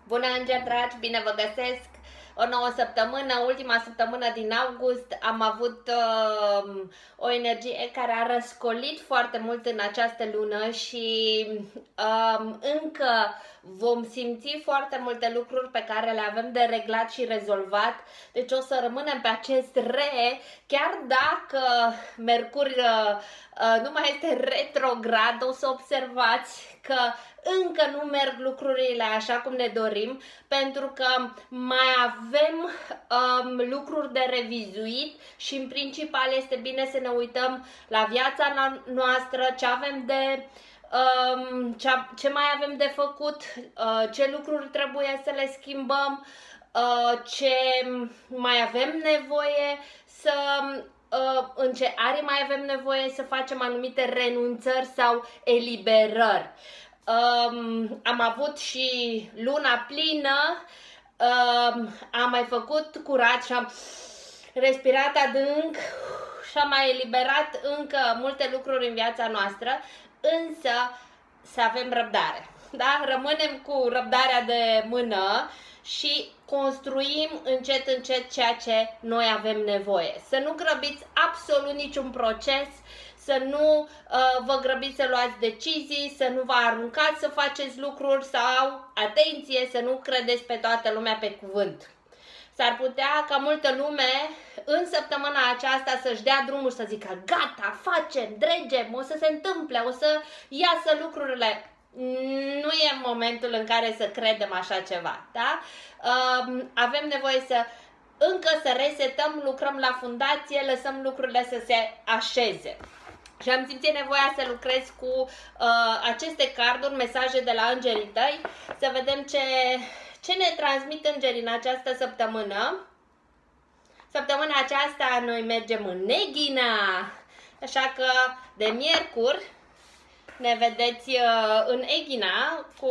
Bună, îngeri dragi, bine vă găsesc! O nouă săptămână, ultima săptămână din august, am avut o energie care a răscolit foarte mult în această lună și încă vom simți foarte multe lucruri pe care le avem de reglat și rezolvat. Deci o să rămânem pe acest re, chiar dacă Mercur nu mai este retrograd, o să observați că încă nu merg lucrurile așa cum ne dorim, pentru că mai avem lucruri de revizuit și în principal este bine să ne uităm la viața noastră, ce avem de ce mai avem de făcut, ce lucruri trebuie să le schimbăm, ce mai avem nevoie să în ce arii mai avem nevoie să facem anumite renunțări sau eliberări. Am avut și luna plină, am mai făcut curat și am respirat adânc și am mai eliberat încă multe lucruri în viața noastră, însă să avem răbdare. Da? Rămânem cu răbdarea de mână și construim încet, încet ceea ce noi avem nevoie. Să nu grăbiți absolut niciun proces, să nu vă grăbiți să luați decizii, să nu vă aruncați să faceți lucruri sau, atenție, să nu credeți pe toată lumea pe cuvânt. S-ar putea ca multă lume în săptămâna aceasta să-și dea drumul și să zică gata, facem, dregem, o să se întâmple, o să iasă lucrurile. Nu e momentul în care să credem așa ceva, da? Avem nevoie să încă resetăm, lucrăm la fundație, lăsăm lucrurile să se așeze. Și am simțit nevoia să lucrez cu aceste carduri, mesaje de la îngerii tăi, să vedem ce ne transmit îngerii în această săptămână. Săptămâna aceasta noi mergem în Eghina, așa că de miercuri ne vedeți în Eghina cu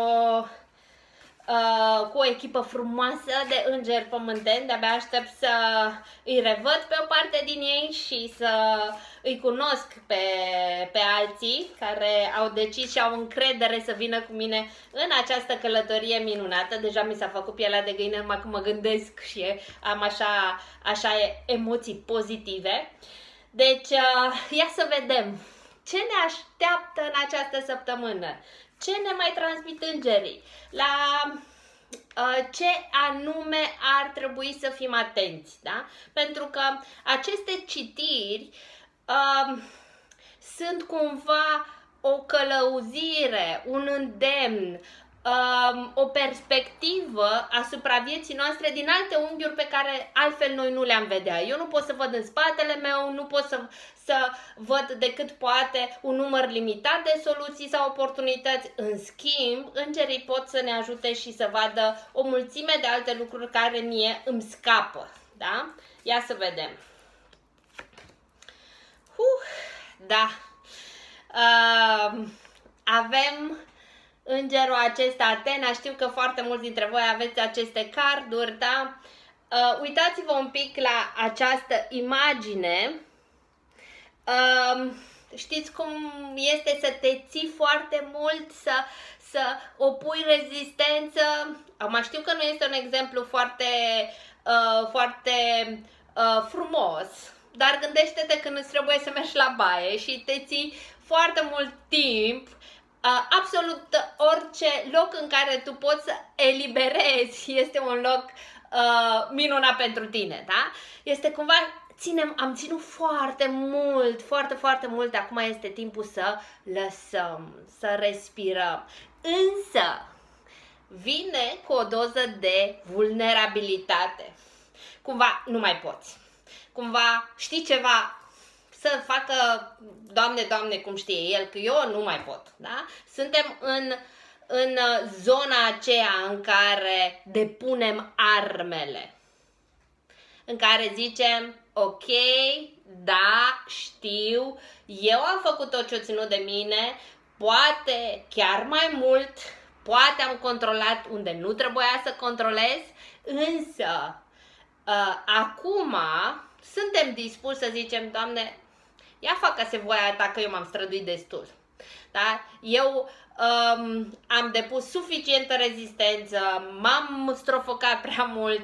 o echipă frumoasă de îngeri pământeni. De-abia aștept să îi revăd pe o parte din ei și să îi cunosc pe alții care au decis și au încredere să vină cu mine în această călătorie minunată. Deja mi s-a făcut pielea de găină numai când mă gândesc și am așa emoții pozitive. Deci, ia să vedem ce ne așteaptă în această săptămână. Ce ne mai transmit îngerii? La ce anume ar trebui să fim atenți, da? Pentru că aceste citiri sunt cumva o călăuzire, un îndemn, o perspectivă asupra vieții noastre din alte unghiuri pe care altfel noi nu le-am vedea. Eu nu pot să văd în spatele meu, nu pot să văd decât poate un număr limitat de soluții sau oportunități. În schimb, îngerii pot să ne ajute și să vadă o mulțime de alte lucruri care mie îmi scapă. Da? Ia să vedem. Da. Avem îngerul acesta, Atena. Știu că foarte mulți dintre voi aveți aceste carduri, da? Uitați-vă un pic la această imagine. Știți cum este să te ții foarte mult, să opui rezistență? Acum știu că nu este un exemplu foarte frumos, dar gândește-te când îți trebuie să mergi la baie și te ții foarte mult timp. Absolut orice loc în care tu poți să eliberezi este un loc minunat pentru tine, da? Este cumva, am ținut foarte mult, foarte mult, acum este timpul să lăsăm, să respirăm. Însă, vine cu o doză de vulnerabilitate. Cumva, nu mai poți. Cumva, știi ceva, să facă, Doamne, cum știe El, că eu nu mai pot, da? Suntem în zona aceea în care depunem armele, în care zicem, ok, da, știu, eu am făcut tot ce-o ținut de mine, poate chiar mai mult, poate am controlat unde nu trebuia să controlez, însă acum suntem dispuși să zicem, Doamne, ia facă-se voia ta că eu m-am străduit destul. Da? Eu am depus suficientă rezistență, m-am strofocat prea mult,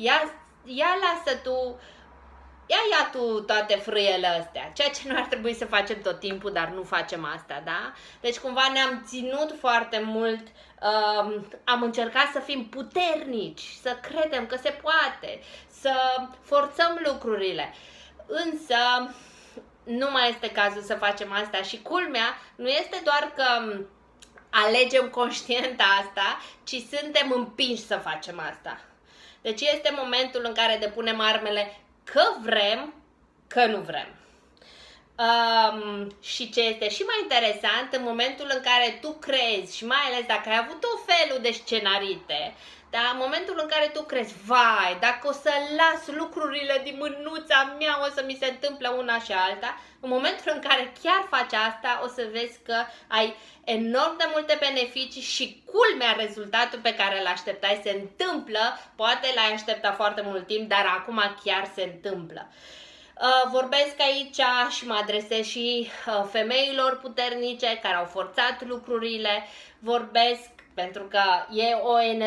ia tu toate frâiele astea, ceea ce nu ar trebui să facem tot timpul, dar nu facem asta, da? Deci cumva ne-am ținut foarte mult, am încercat să fim puternici, să credem că se poate, să forțăm lucrurile, însă nu mai este cazul să facem asta și culmea nu este doar că alegem conștient asta, ci suntem împinși să facem asta. Deci este momentul în care depunem armele că vrem, că nu vrem. Și ce este și mai interesant, în momentul în care tu crezi, și mai ales dacă ai avut tot felul de scenarite, dar în momentul în care tu crezi, vai, dacă o să las lucrurile din mânuța mea, o să mi se întâmple una și alta, în momentul în care chiar faci asta, o să vezi că ai enorm de multe beneficii și culmea, rezultatul pe care îl așteptai se întâmplă, poate l-ai așteptat foarte mult timp, dar acum chiar se întâmplă. Vorbesc aici și mă adresez și femeilor puternice care au forțat lucrurile, vorbesc pentru că e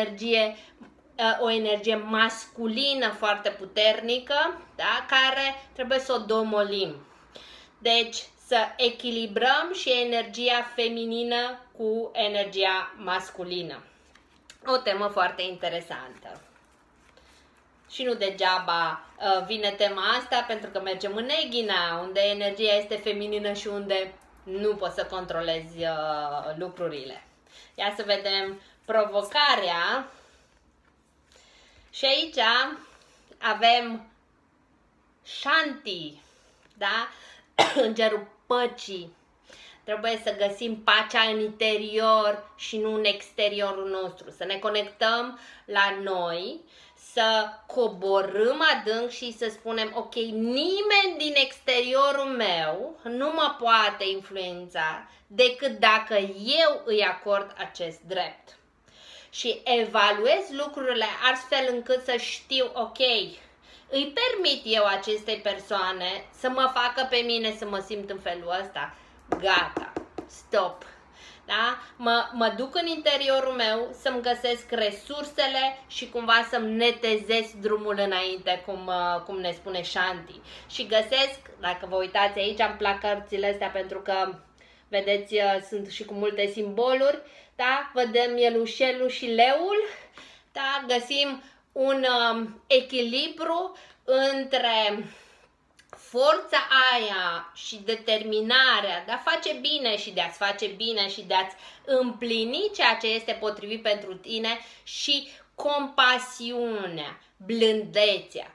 o energie masculină foarte puternică, da? Care trebuie să o domolim. Deci să echilibrăm și energia feminină cu energia masculină. O temă foarte interesantă. Și nu degeaba vine tema asta, pentru că mergem în Eghina, unde energia este feminină și unde nu poți să controlezi lucrurile. Ia să vedem provocarea. Și aici avem Shanti, da? Îngerul păcii. Trebuie să găsim pacea în interior și nu în exteriorul nostru. Să ne conectăm la noi, să coborâm adânc și să spunem, ok, nimeni din exteriorul meu nu mă poate influența decât dacă eu îi acord acest drept. Și evaluez lucrurile astfel încât să știu, ok, îi permit eu acestei persoane să mă facă pe mine să mă simt în felul ăsta. Gata, stop. Da? Mă duc în interiorul meu să-mi găsesc resursele și cumva să-mi netezesc drumul înainte, cum ne spune Shanti. Și găsesc, dacă vă uitați aici, îmi plac cărțile astea pentru că, vedeți, sunt și cu multe simboluri, da? Vedem mielușelul și leul, da? Găsim un echilibru între forța aia și determinarea de a face bine și de a-ți face bine și de a-ți împlini ceea ce este potrivit pentru tine și compasiunea, blândețea.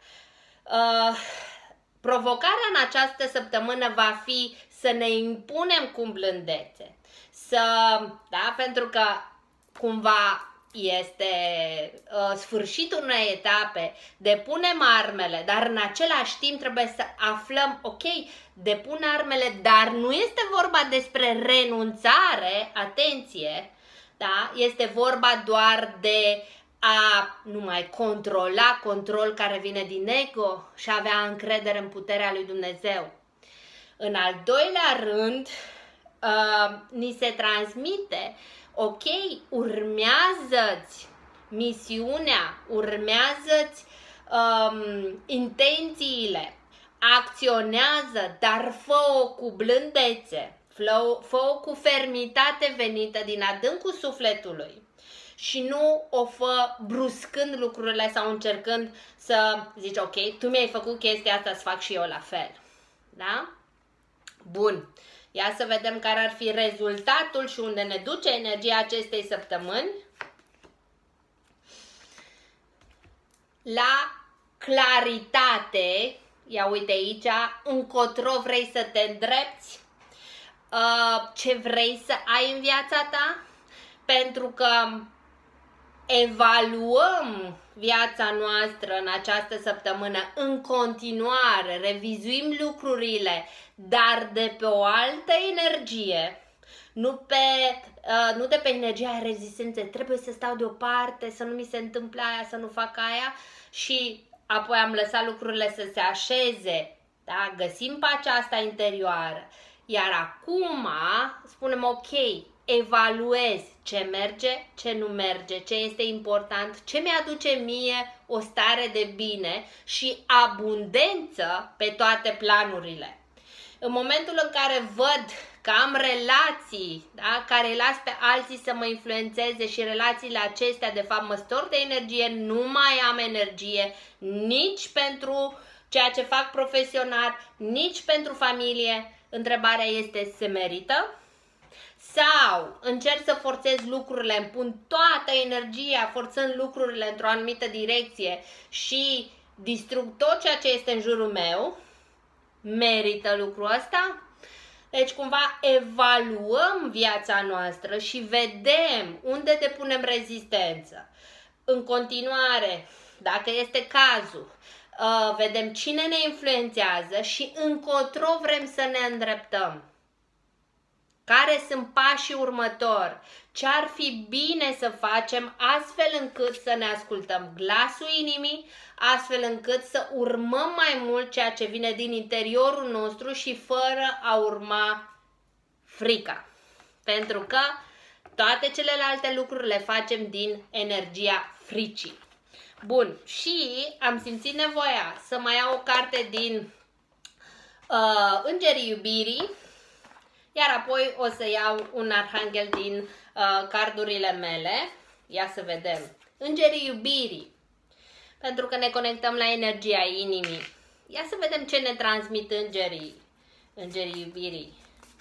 Provocarea în această săptămână va fi să ne impunem cu blândețe, da? Pentru că cumva este sfârșitul unei etape, depunem armele, dar în același timp trebuie să aflăm, ok, depun armele, dar nu este vorba despre renunțare, atenție, da? Este vorba doar de a nu mai controla, control care vine din ego și a avea încredere în puterea lui Dumnezeu. În al doilea rând, ni se transmite, ok, urmează-ți misiunea, urmează-ți intențiile, acționează, dar fă-o cu blândețe, fă-o cu fermitate venită din adâncul sufletului și nu o fă bruscând lucrurile sau încercând să zici, ok, tu mi-ai făcut chestia asta, să fac și eu la fel. Da? Bun. Ia să vedem care ar fi rezultatul și unde ne duce energia acestei săptămâni. La claritate, ia uite aici, încotro vrei să te îndrepți, ce vrei să ai în viața ta, pentru că evaluăm viața noastră în această săptămână în continuare, revizuim lucrurile, dar de pe o altă energie, nu de pe energia rezistenței, trebuie să stau deoparte, să nu mi se întâmple aia, să nu fac aia și apoi am lăsat lucrurile să se așeze, da? Găsim pacea asta interioară, iar acum spunem ok, evaluez ce merge, ce nu merge, ce este important, ce mi-aduce mie o stare de bine și abundență pe toate planurile. În momentul în care văd că am relații, da, care las pe alții să mă influențeze și relațiile acestea de fapt mă stor de energie, nu mai am energie nici pentru ceea ce fac profesional, nici pentru familie. Întrebarea este, se merită? Sau încerc să forțez lucrurile, îmi pun toată energia forțând lucrurile într-o anumită direcție și distrug tot ceea ce este în jurul meu? Merită lucrul ăsta? Deci cumva evaluăm viața noastră și vedem unde depunem rezistență. În continuare, dacă este cazul, vedem cine ne influențează și încotro vrem să ne îndreptăm. Care sunt pașii următori? Ce ar fi bine să facem astfel încât să ne ascultăm glasul inimii, astfel încât să urmăm mai mult ceea ce vine din interiorul nostru și fără a urma frica. Pentru că toate celelalte lucruri le facem din energia fricii. Bun, și am simțit nevoia să mai iau o carte din Îngerii Iubirii, iar apoi o să iau un arhanghel din cardurile mele. Ia să vedem. Îngerii Iubirii. Pentru că ne conectăm la energia inimii. Ia să vedem ce ne transmit îngerii. Îngerii Iubirii.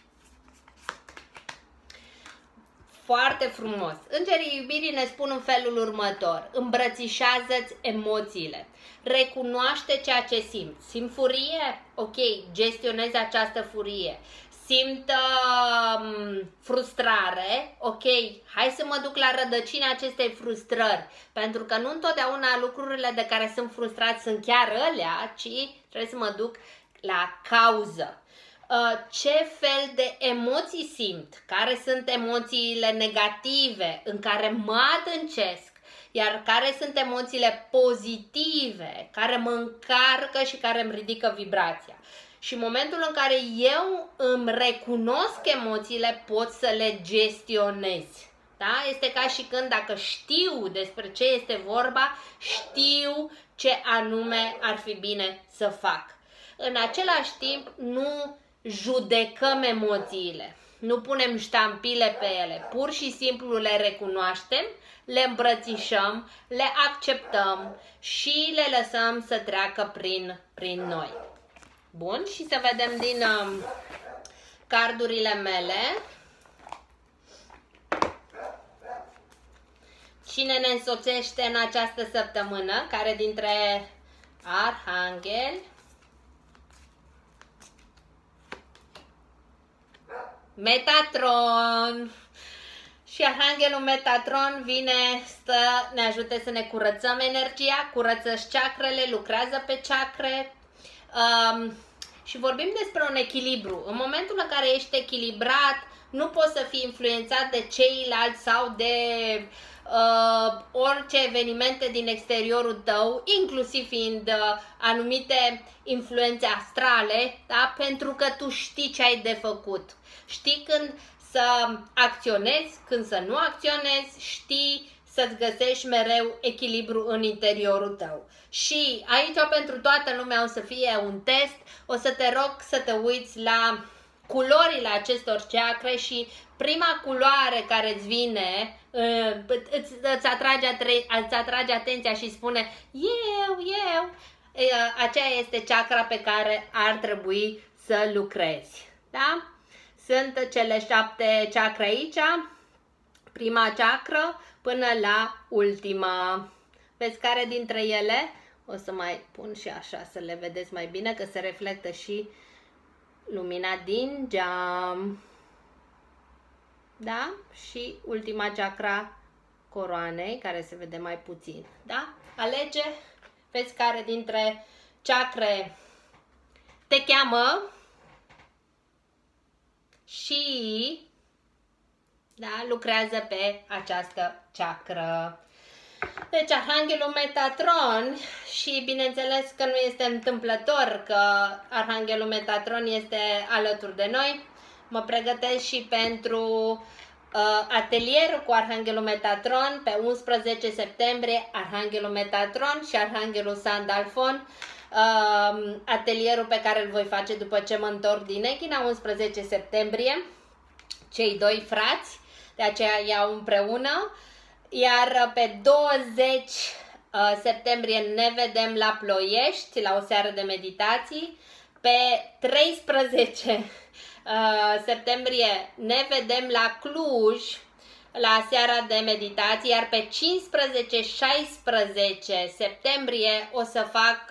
Foarte frumos. Îngerii Iubirii ne spun în felul următor. Îmbrățișează-ți emoțiile. Recunoaște ceea ce simți. Simt furie? Ok, gestionezi această furie. Simt frustrare, ok, hai să mă duc la rădăcina acestei frustrări, pentru că nu întotdeauna lucrurile de care sunt frustrat sunt chiar alea, ci trebuie să mă duc la cauză. Ce fel de emoții simt? Care sunt emoțiile negative în care mă adâncesc? Iar care sunt emoțiile pozitive, care mă încarcă și care îmi ridică vibrația? Și în momentul în care eu îmi recunosc emoțiile, pot să le gestionez. Da? Este ca și când dacă știu despre ce este vorba, știu ce anume ar fi bine să fac. În același timp, nu judecăm emoțiile, nu punem ștampile pe ele, pur și simplu le recunoaștem, le îmbrățișăm, le acceptăm și le lăsăm să treacă prin noi. Bun, și să vedem din cardurile mele cine ne însoțește în această săptămână, care dintre arhangheli, Metatron. Și arhanghelul Metatron vine să ne ajute să ne curățăm energia, curăță-și chakrele, lucrează pe chakre. Și vorbim despre un echilibru. În momentul în care ești echilibrat, nu poți să fii influențat de ceilalți sau de orice evenimente din exteriorul tău, inclusiv fiind anumite influențe astrale, da? Pentru că tu știi ce ai de făcut. Știi când să acționezi, când să nu acționezi, știi să-ți găsești mereu echilibru în interiorul tău. Și aici pentru toată lumea o să fie un test, o să te rog să te uiți la culorile acestor chakre și prima culoare care îți vine îți atrage atenția și spune eu, aceea este chakra pe care ar trebui să lucrezi. Da? Sunt cele 7 chakre aici, prima chakră până la ultima. Vezi care dintre ele? O să mai pun și așa să le vedeți mai bine, că se reflectă și lumina din geam. Da? Și ultima chakra coroanei, care se vede mai puțin. Da? Alege, vezi care dintre chakre te cheamă și da, lucrează pe această chakră. Deci arhanghelul Metatron, și bineînțeles că nu este întâmplător că arhanghelul Metatron este alături de noi. Mă pregătesc și pentru atelierul cu Arhanghelul Metatron pe 11 septembrie, Arhanghelul Metatron și Arhanghelul Sandalfon, atelierul pe care îl voi face după ce mă întorc din Echina, 11 septembrie, cei doi frați, de aceea iau împreună, iar pe 20 septembrie ne vedem la Ploiești, la o seară de meditații, pe 13 septembrie ne vedem la Cluj, la seara de meditații, iar pe 15-16 septembrie o să fac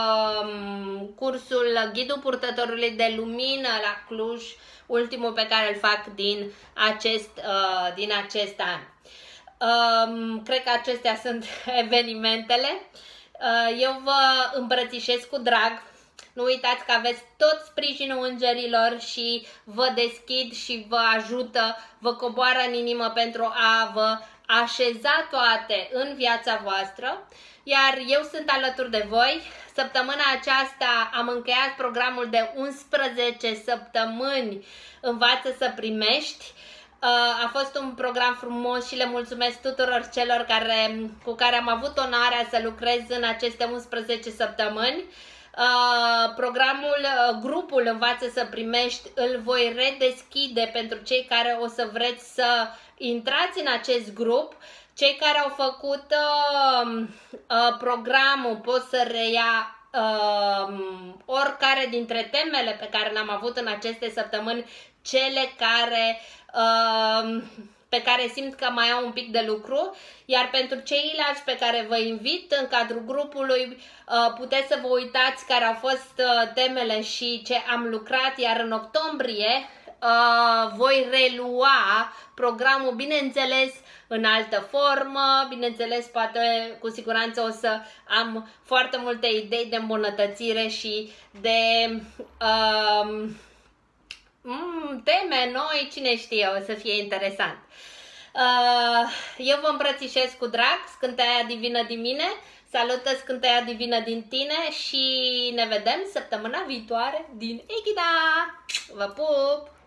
cursul Ghidul Purtătorului de Lumină la Cluj, ultimul pe care îl fac din acest an. Cred că acestea sunt evenimentele. Eu vă îmbrățișez cu drag. Nu uitați că aveți tot sprijinul îngerilor și vă deschid și vă ajută, vă coboară în inimă pentru a vă așeza toate în viața voastră. Iar eu sunt alături de voi. Săptămâna aceasta am încheiat programul de 11 săptămâni Învață să primești. A fost un program frumos și le mulțumesc tuturor celor cu care am avut onoarea să lucrez în aceste 11 săptămâni. Grupul Învață să primești îl voi redeschide pentru cei care o să vreți să intrați în acest grup. Cei care au făcut programul pot să reia oricare dintre temele pe care le-am avut în aceste săptămâni, cele pe care simt că mai au un pic de lucru, iar pentru ceilalți pe care vă invit în cadrul grupului, puteți să vă uitați care au fost temele și ce am lucrat, iar în octombrie voi relua programul, bineînțeles, în altă formă, bineînțeles, poate cu siguranță o să am foarte multe idei de îmbunătățire și de teme noi, cine știe, o să fie interesant. Eu vă îmbrățișez cu drag, scânteia divină din mine, salută scânteia divină din tine și ne vedem săptămâna viitoare din Echina. Vă pup!